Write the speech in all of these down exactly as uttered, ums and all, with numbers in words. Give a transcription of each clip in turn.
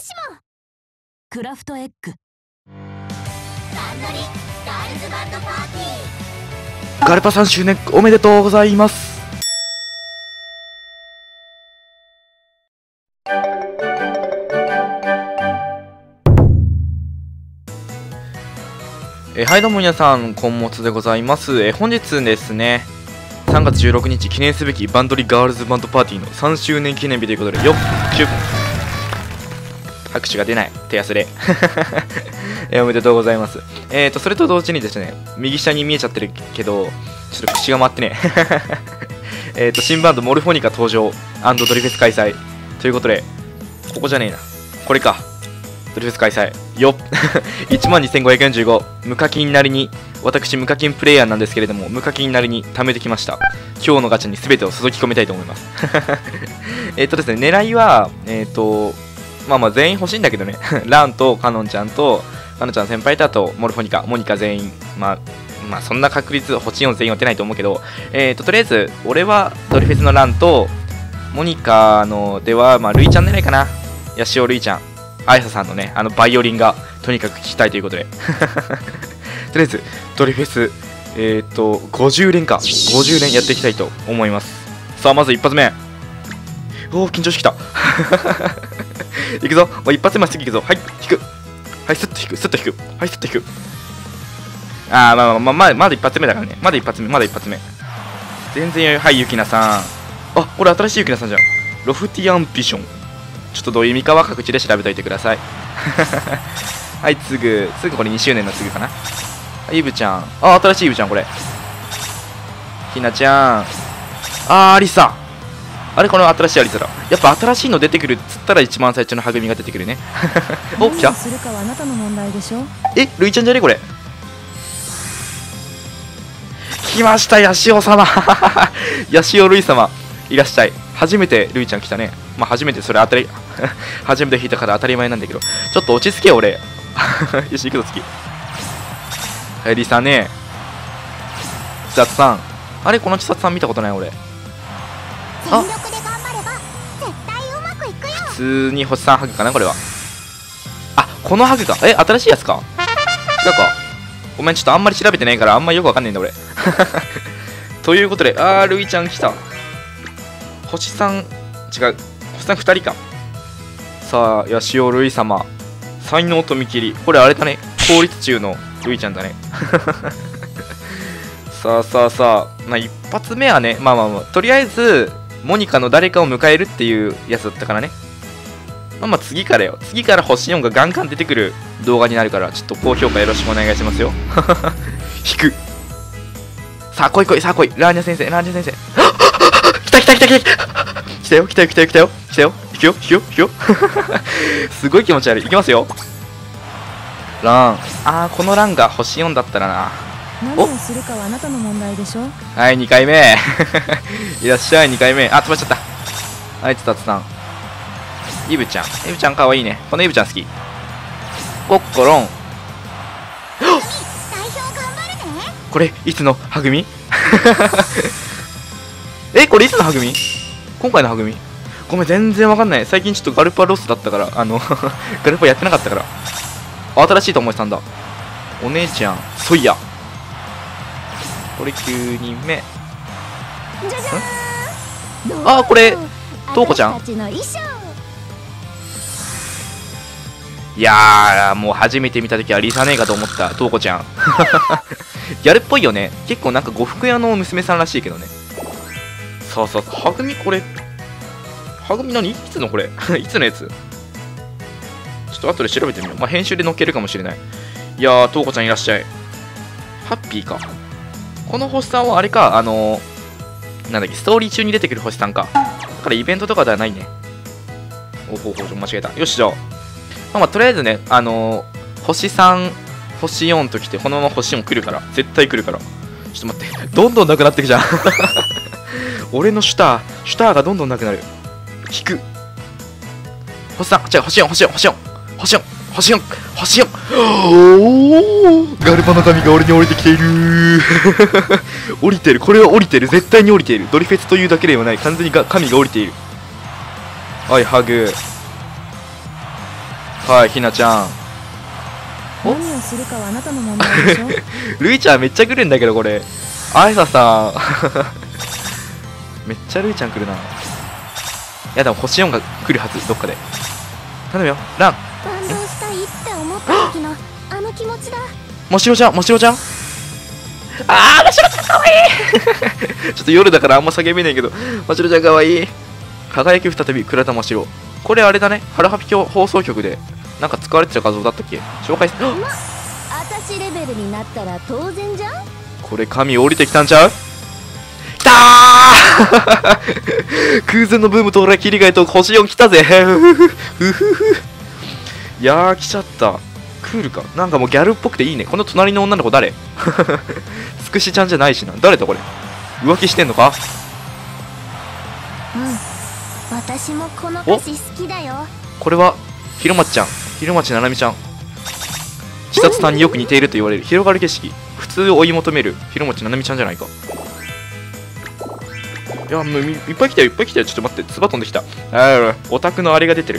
しもクラフトエッグバンドリガールズバンドパーティー。 ガルパさん周年おめでとうございます。えはいどうも皆さん、こんもつでございます。え本日ですね、さんがつじゅうろくにち記念すべきバンドリガールズバンドパーティーのさんしゅうねん記念日ということで、よっ拍手拍手が出ない手汗でえおめでとうございます。えーとそれと同時にですね、右下に見えちゃってるけどちょっと口が回ってねえっと新バンドモルフォニカ登場&ドリフェス開催ということで、ここじゃねえな、これか、ドリフェス開催よっいちまんにせんごひゃくよんじゅうご、無課金なりに、私無課金プレイヤーなんですけれども、無課金なりに貯めてきました。今日のガチャに全てを注ぎ込みたいと思いますえっとですね、狙いはえっ、ー、とまあまあ全員欲しいんだけどねランとカノンちゃんとカノンちゃん先輩とあとモルフォニカモニカ全員、まあまあそんな確率星よん全員は出ないと思うけど、えっ、ー、ととりあえず俺はドリフェスのランとモニカのではまあルイちゃん狙いかな。ヤシオルイちゃん、アイサさんのね、あのバイオリンがとにかく聴きたいということでとりあえずドリフェスえっ、ー、とごじゅう連かごじゅう連やっていきたいと思います。さあまず一発目、おお緊張してきたいくぞ、一発目まっすぐいくぞ、はい引く、はいスッと引くスッと引く、はいスッと引く、あーまあまあまあまだまだ一発目だからね、まだ一発目まだ一発目全然余裕。はいユキナさん、あこれ新しいユキナさんじゃん、ロフティアンビション、ちょっとどういう意味かは各地で調べておいてくださいはいつぐつぐこれにしゅうねんのつぐかな。イブちゃん、あ新しいイブちゃん、これひなちゃん、あーアリサ、あれこの新しいアリサだ、やっぱ新しいの出てくるっつったら一番最初のはぐみが出てくるねお来た、えルイちゃんじゃねこれ、来ましたヤシオ様ヤシオルイ様いらっしゃい。初めてルイちゃん来たね。まあ初めてそれ当たり初めて引いたから当たり前なんだけど、ちょっと落ち着けよ俺よし行くぞ次、はいリサね、千里さん、あれこの千里さん見たことない俺。あ普通に星さんハグかなこれは。あこのハグか、え新しいやつか、違うか、ごめんちょっとあんまり調べてないからあんまりよくわかんないんだ俺ということで、あールイちゃん来た、星さん違う星さんふたりか。さあヤシオルイ様、才能と見切り、これあれだね、効率中のルイちゃんだねさあさあさあ、まあ一発目はね、まあまあまあとりあえずモニカの誰かを迎えるっていうやつだったからね。まあまあ次からよ、次から星よんがガンガン出てくる動画になるから、ちょっと高評価よろしくお願いしますよ引く、さあ来い来い、さあ来い、ラーニャ先生ラーニャ先生来た来た来た来た来たよ来たよ来たよ来たよ来たよ、引くよ引くよ引くよすごい気持ち悪い、いきますよラン、あーこのランが星よんだったらな、 何をするかはあなたの問題でしょ。 はいにかいめいらっしゃいにかいめ、あ飛ばしちゃった、はいつたつさん、イブちゃんイブちゃんかわいいね、このイブちゃん好き、コッコロンこれいつのはぐみえこれいつのはぐみ、今回のはぐみ、ごめん全然わかんない、最近ちょっとガルパロスだったから、あのガルパやってなかったから。新しいと思いさんだ、お姉ちゃんソイヤ、これきゅうにんめ、あーこれトウコちゃん、いやーもう初めて見たときはリサ姉かと思ったトウコちゃんギャルっぽいよね、結構なんか呉服屋の娘さんらしいけどね。そうそうはぐみ、これはぐみ何いつのこれいつのやつ、ちょっと後で調べてみよう、まあ、編集で載っけるかもしれない。いやートウコちゃんいらっしゃい、ハッピーか、この星さんはあれか、あのー、なんだっけストーリー中に出てくる星さんか、だからイベントとかではないね。おほほ間違えた、よしじゃあ、まあ、まあとりあえずね、あのー、星さん星よんときてこのまま星よん来るから、絶対来るから、ちょっと待ってどんどんなくなってくじゃん俺のシュターシュターがどんどんなくなる、引く、星さん違う星よん星よん星よん星よん星よん星よん、おおガルパの神が俺に降りてきている降りてる、これは降りてる、絶対に降りている、ドリフェスというだけではない、完全にが神が降りている。はいハグ、 はいひなちゃん。 何をするかはあなたの問題でしょ。 ルイちゃんめっちゃ来るんだけどこれ。あいささんめっちゃルイちゃん来るな。いやでも星よんが来るはず、どっかで。頼むよラン。 感動したいって思った時のあの気持ちだ。 もしろちゃんもしろちゃん。あーもしろちゃんかわいいちょっと夜だからあんま叫べないけど、もしろちゃんかわいい。輝き再び倉田真白。これあれだね、ハラハピ教放送局でなんか使われてた画像だったっけ。紹介する。 ま、私レベルになったら当然じゃん。これ神降りてきたんちゃう。きたー空前のブーム到来、切り替えと星よん来たぜふふふ。いやー来ちゃった。クールかなんかもうギャルっぽくていいね。この隣の女の子誰つくしちゃんじゃないしな。誰だこれ。浮気してんのか。 うん、私もこの歌詞好きだよ。 これはひろまちちゃん、ひろまちななみちゃん。千里さんによく似ていると言われる広がる景色、普通を追い求めるひろまちななみちゃんじゃないか。いやもういっぱい来たよいっぱい来たよ。ちょっと待って、つば飛んできた。あオタクのあれが出てる。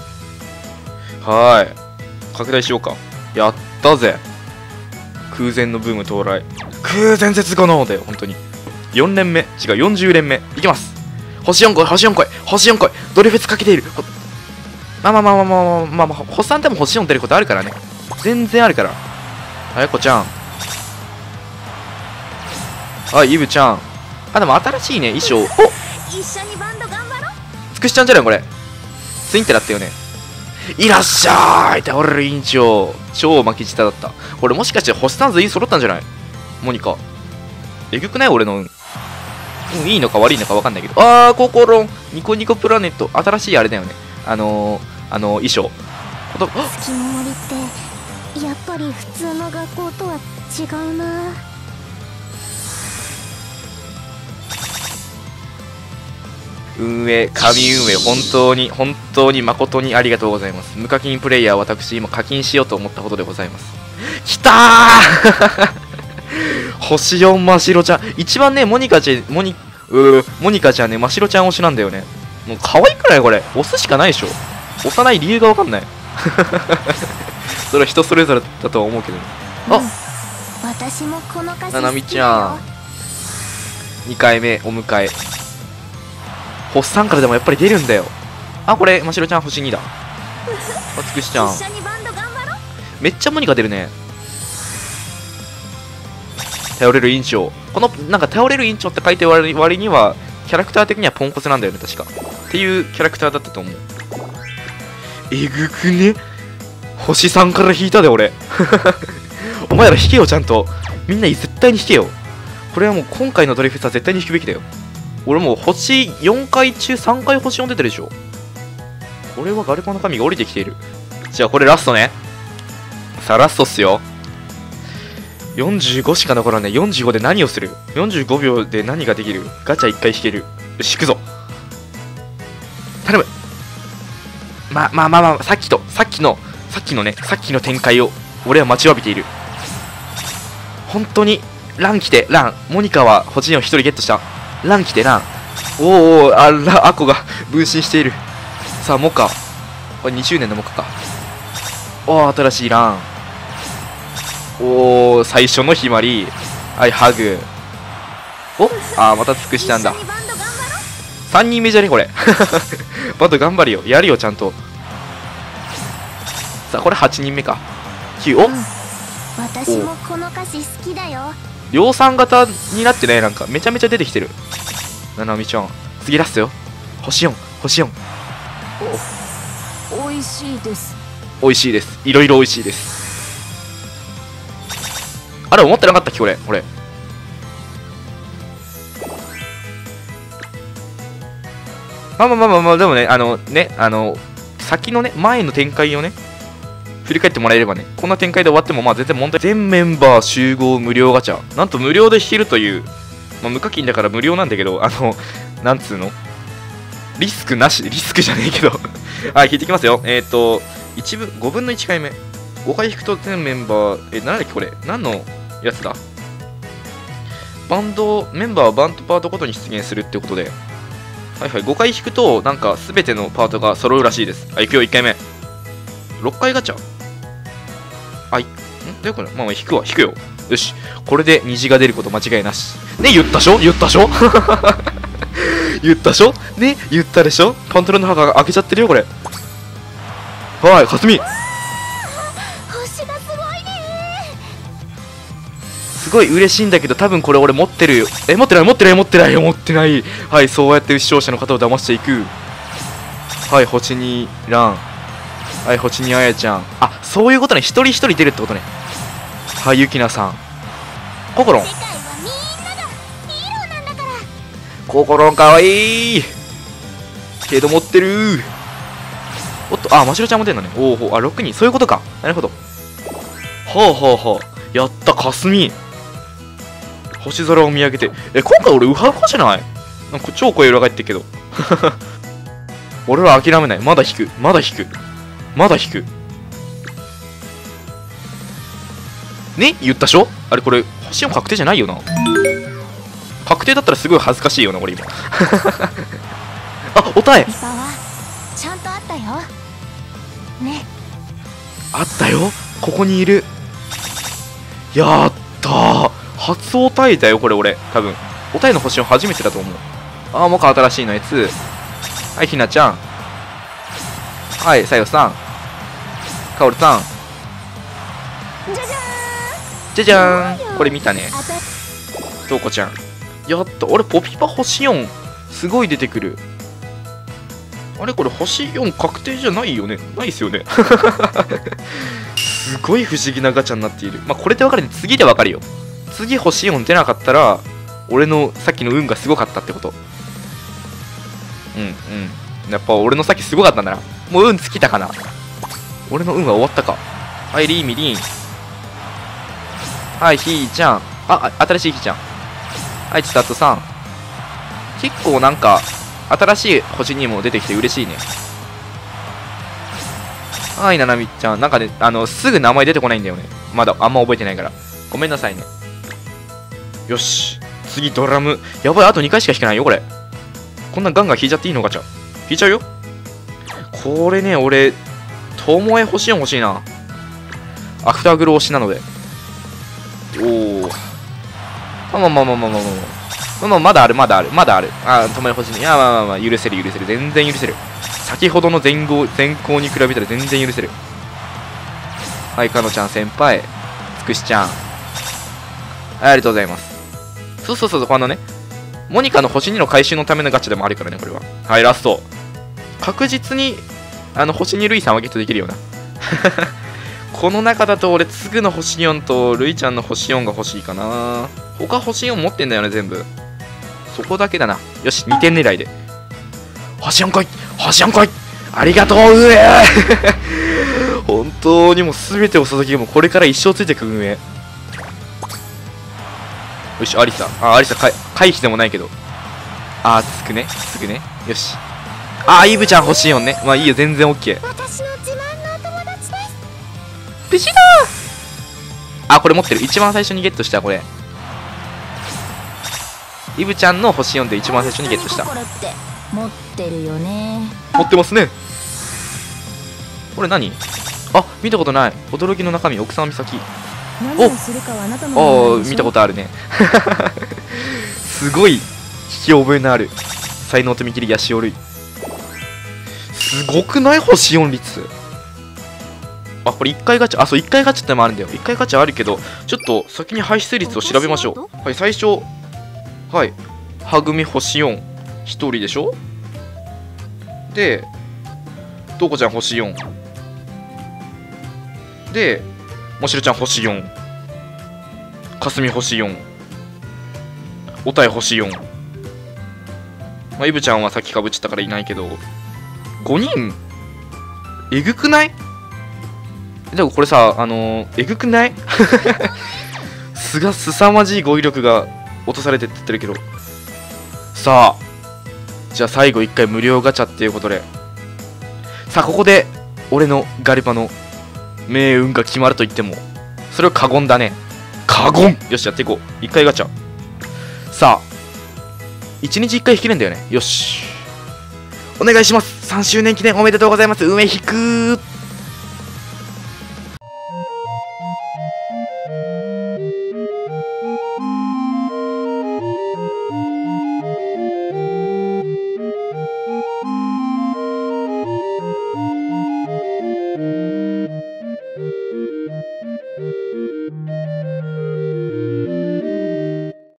はーい拡大しようか。やったぜ。空前のブーム到来、空前絶後のだよ本当に。よん連目違うよんじゅう連目いきます。星よん来い星よん来い星よん来い。ドリフェスかけている。まあまあまあまあまあまあまあ、まあ、星さんでも星よん出ることあるからね。全然あるから。あやこちゃん、あイブちゃん。あでも新しいね衣装。お一緒にバンド頑張ろう。 つくしちゃんじゃないこれ。ツインテだったよね。いらっしゃい倒れる委員長。超巻き舌だった。これもしかして星さん全員揃ったんじゃない。モニカえぐくない俺の運。うん、いいのか悪いのか分かんないけど。あーココロンニコニコプラネット新しいあれだよね。あのー、あのー、衣装こと月の森ってやっぱり普通の学校とは違うな。 運営神運営本当に本当に誠にありがとうございます。無課金プレイヤー私今課金しようと思ったことでございます。きたー星よんましろちゃん一番ね。モニカちゃんモニうーモニカちゃんねましろちゃん推しなんだよね。もう可愛くないこれ。押すしかないでしょ。押さない理由が分かんないそれは人それぞれだとは思うけど、あ、 うん、私もこの歌詞ななみちゃんにかいめお迎え。星さんからでもやっぱり出るんだよ。あこれましろちゃん星にだ。あつくしちゃん一緒にバンド頑張ろう。 めっちゃモニカ出るね。頼れる委員長。このなんか頼れる委員長って書いて割割にはキャラクター的にはポンコツなんだよね確か。っていうキャラクターだったと思う。えぐくね。星さんから引いたで俺お前ら引けよちゃんと。みんな絶対に引けよ。これはもう今回のドリフェスは絶対に引くべきだよ。俺もう星よんかい中さんかい星よん出てるでしょ。これはガルパの神が降りてきている。じゃあこれラストね。さあラストっすよ。よんじゅうごしか残らない。よんじゅうごで何をする。よんじゅうごびょうで何ができる。ガチャいっかい引ける。よし引くぞ頼む。ままあまあまあさっきとさっきのさっきのねさっきの展開を俺は待ちわびている。本当にラン来てラン。モニカは星よんひとりゲットした。ラン来てラン。おーおーあらアコが分身している。さあモカこれにじゅうねんのモカか。おお新しいラン。おお最初のひまり。はいハグ。おあーまたつくしちゃんだ。さんにんめじゃねこれバト頑張るよやるよちゃんと。さあこれはちにんめか。きゅうお、うん、 私もこの歌詞好きだよ。 量産型になってね。なんかめちゃめちゃ出てきてる。ななみちゃん次ラストよ。星よん星よん。 お、おいしいです。 おいしいです。いろいろおいしいです。あれ思ってなかったっけこれこれ。まあまあまあまあまあでもねあのねあの先のね前の展開をね振り返ってもらえればねこんな展開で終わってもまあ全然問題。全メンバー集合無料ガチャ。なんと無料で引けるという、まあ、無課金だから無料なんだけどあのなんつうのリスクなし。リスクじゃねえけどはい引いていきますよ。えっ、ー、といちぶんごぶんのいちかいめごかい引くと全メンバーえなんだっけこれ何のやつだ。バンドメンバーはバンドパートごとに出現するってことではいはいごかい引くとなんか全てのパートが揃うらしいです。はい行くよいっかいめ。 ろっかいガチャ。あいんどういうこと？まあまあ引くわ、引くよ。よし、これで虹が出ること間違いなし。ね、言ったしょ言ったしょ言ったしょね、言ったでしょ。パントロンの墓が開けちゃってるよ、これ。はい、かすみ。 星がすごいね。 すごい嬉しいんだけど、多分これ俺持ってるよ。え、持ってない持ってない持ってない持ってない。はい、そうやって視聴者の方を騙していく。はい、星にラン。はい、星にあやちゃん。あ、そういうことね。一人一人出るってことね。はい、ゆきなさん。ココロン。 世界はみんながヒーローなんだから。 ココロンかわいいけど持ってる。おっと、あ、ましろちゃんも出んのね。おおほ、あ、ろくにん。そういうことか。なるほど。はあはあはあ。やった、かすみ。星空を見上げて。え、今回俺ウハウハじゃない？なんか超声裏返ってるけど。俺は諦めない。まだ引く。まだ引く。まだ引く。ね、言ったでしょ。あれこれ星よん確定じゃないよな。確定だったらすごい恥ずかしいよな、これ今。あ、おたえリパはちゃんとあったよね。 あったよ。ここにいる。やったー。初おたえだよこれ。俺多分おたえの星を初めてだと思う。あー、もうか新しいのやつ。はい、ひなちゃん。はい、さよさん。かおるさん。 じゃじゃじゃじゃーん。これ見たね。 ーん。あたとうこちゃん。やった。俺ポピパ星よんすごい出てくる。あれこれ星よん確定じゃないよね。ないっすよね。すごい不思議なガチャになっている。まあこれで分かるね。次で分かるよ。次星よん出なかったら俺のさっきの運がすごかったってこと。うんうん。やっぱ俺のさっきすごかったんだな。もう運尽きたかな。俺の運は終わったか。はい、リーミリン。はい、ひーちゃん。あ、あ新しいひーちゃん。はい、ちたとさん。結構なんか新しい星にも出てきて嬉しいね。はい、ななみちゃん。なんかね、あの、すぐ名前出てこないんだよね。まだあんま覚えてないから。ごめんなさいね。よし。次ドラム。やばい、あとにかいしか引けないよ、これ。こんなガンガン引いちゃっていいのガチャ。引いちゃうよ。これね、俺、ともえ星よん欲しいな。アフターグロー推しなので。おお。まあまあまあまあまあまあまあ。まあまあ、まだある、まだある、まだある。あ、ともえ欲しいね。いや、まあまあまあ、許せる、許せる。全然許せる。先ほどの前後、前行に比べたら全然許せる。はい、かのちゃん先輩。つくしちゃん。はい、ありがとうございます。そうそうそう、このね、モニカの星にの回収のためのガチャでもあるからね、これは。はい、ラスト。確実に、あの、星にルイさんはゲットできるよな。この中だと俺、つぐの星よんとルイちゃんの星よんが欲しいかな。他星よん持ってんだよね、全部。そこだけだな。よし、にてん狙いで。星よん来い星よん来いありがとう、運営本当にもう全てを注ぎもこれから一生ついてく運営。よし、アリサ。あ、アリサ回避でもないけど。あー、つくね。つくね。よし。あー、イブちゃん欲しいよね。まあいいよ、全然 OK。 私の自慢のお友達です。 無事だー。あ、これ持ってる。一番最初にゲットした、これ。イブちゃんの星よんで一番最初にゲットした。 心って持ってるよね。 持ってますね。これ何？あ、見たことない。驚きの中身、奥さん美咲。 何をするかはあなたのおー、見たことあるね。すごい聞き覚えのある才能と見切りヤシオルイ。すごくない？星よん率。あ、これいっかいガチャ。あ、そう、いっかいガチャってのもあるんだよ。いっかいガチャあるけど、ちょっと先に排出率を調べましょう。はい、最初、はい、はぐみ星よん、ひとりでしょ。で、とうこちゃん星よん。で、もしろちゃん星よん。かすみ星よん。おたえ星よん。まあ、イブちゃんはさっきかぶっちゃったからいないけど、ごにんえぐくない？でもこれさ、あのー、えぐくないすがすさまじい語彙力が落とされてって言ってるけど。さあ、じゃあ最後いっかい無料ガチャっていうことで。さあ、ここで俺のガリパの命運が決まると言っても、それは過言だね。過言。よし、やっていこう。いっかいガチャ。さあ、いちにちいっかい引けるんだよね。よし。お願いします。さんしゅうねん記念おめでとうございます。運営引くー。